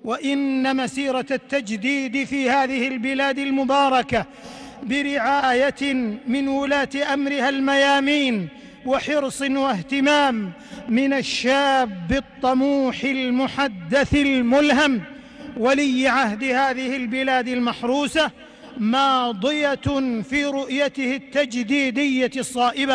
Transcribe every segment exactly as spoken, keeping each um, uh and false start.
وإن مسيرة التجديد في هذه البلاد المباركة برعاية من ولاة أمرها الميامين وحرص واهتمام من الشاب الطموح المحدث الملهم ولي عهد هذه البلاد المحروسة ماضية في رؤيته التجديدية الصائبة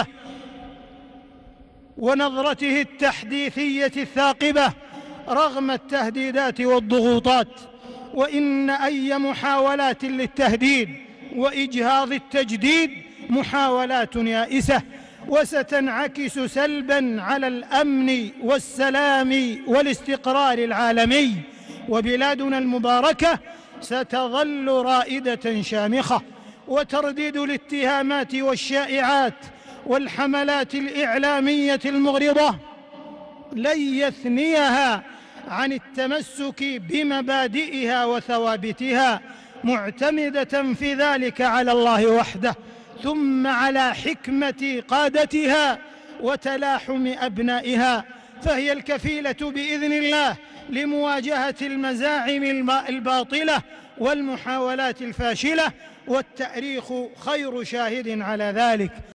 ونظرته التحديثية الثاقبة رغم التهديدات والضغوطات. وإن أي محاولات للتهديد وإجهاض التجديد محاولات يائسة وستنعكس سلباً على الأمن والسلام والاستقرار العالمي، وبلادنا المباركة ستظل رائدة شامخة. وترديد الاتهامات والشائعات والحملات الإعلامية المغرضة لن يثنيها عن التمسك بمبادئها وثوابتها، معتمدة في ذلك على الله وحده، ثم على حكمة قادتها وتلاحم أبنائها، فهي الكفيلة بإذن الله لمواجهة المزاعم الباطلة والمحاولات الفاشلة، والتاريخ خير شاهد على ذلك.